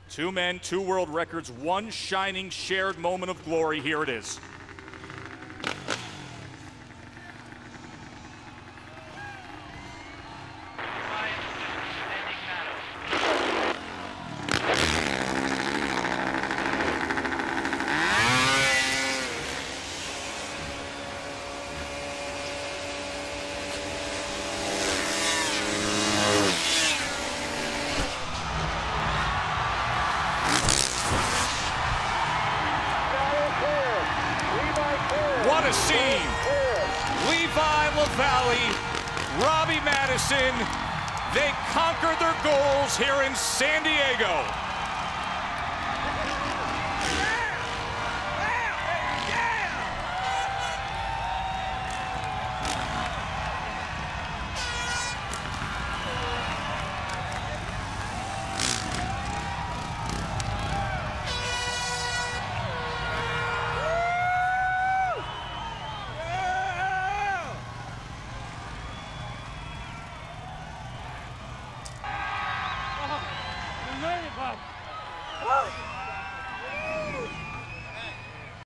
Two men, two world records, one shining shared moment of glory. Here it is. What a scene! Levi LaValle, Robbie Madison, they conquered their goals here in San Diego. Bob.